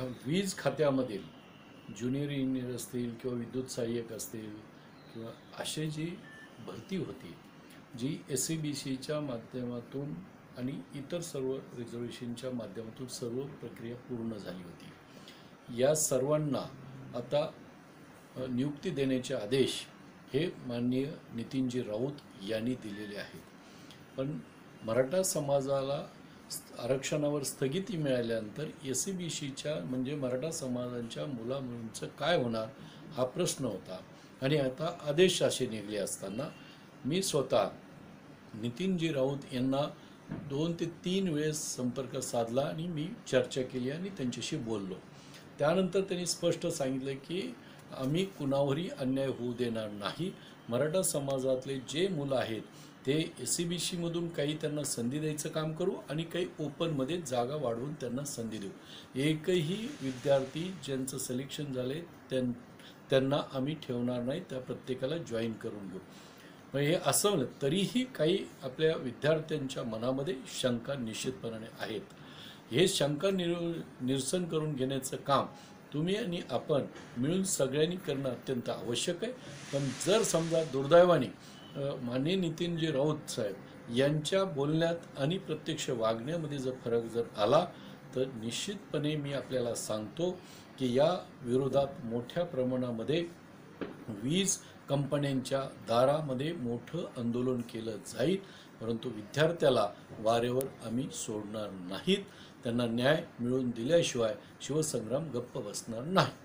वीज खात्यामधील junior engineer असतील किंवा विद्युत सहाय्यक असतील किंवा अशी जी भरती होती जी SCBCच्या माध्यमातून आणि इतर सर्व रिझर्वेशनच्या माध्यमातून सर्व प्रक्रिया पूर्ण झाली होती। या सर्वांना आता नियुक्ती देण्याचे आदेश हे माननीय नितीनजी राऊत यांनी दिलेले आहेत। पण मराठा समाजाला आरक्षणावर स्थगिती मिळाल्यानंतर SCBCच्या म्हणजे मराठा समाजाच्या मुलामुलींचं काय होणार हा प्रश्न होता। आणि आता आदेश असे निघले असताना मी स्वतः नितीनजी राऊत यांना 2 ते 3 वेळेस संपर्क साधला आणि मी चर्चा केली आणि त्यांच्याशी बोललो। त्यानंतर त्यांनी स्पष्ट सांगितलं की आम्ही कुणावरही अन्याय होऊ देणार नाही। मराठा समाजातले जे मुलं आहेत ते SCBC मधून काही त्यांना संधी द्यायचं काम करू आणि काही ओपनमध्ये जागा वाढवून त्यांना संधी देऊ। एकही विद्यार्थी ज्यांचं सिलेक्शन झाले त्यांना आम्ही ठेवणार नाही, त्या प्रत्येकाला जॉईन करून घेऊ। मग हे असं तरीही काही आपल्या विद्यार्थ्यांच्या मनामध्ये शंका निश्चितपणाने आहेत। हे शंका निरसन करून घेण्याचं काम तुम्ही आणि आपण मिळून सगळ्यांनी करणं अत्यंत आवश्यक आहे। पण जर समजा दुर्दैवाने माननीय नितीनजी राऊत साहेब यांच्या बोलण्यात आणि प्रत्यक्ष वागण्यामध्ये जर फरक जर आला तर निश्चितपणे मी आपल्याला सांगतो की या विरोधात मोठ्या प्रमाणामध्ये वीज कंपन्यांच्या दारामध्ये मोठं आंदोलन केलं जाईल। परंतु विद्यार्थ्याला वारेवर आम्ही सोडणार नाहीत। त्यांना न्याय मिळवून दिल्याशिवाय शिवसंग्राम गप्प बसणार नाही।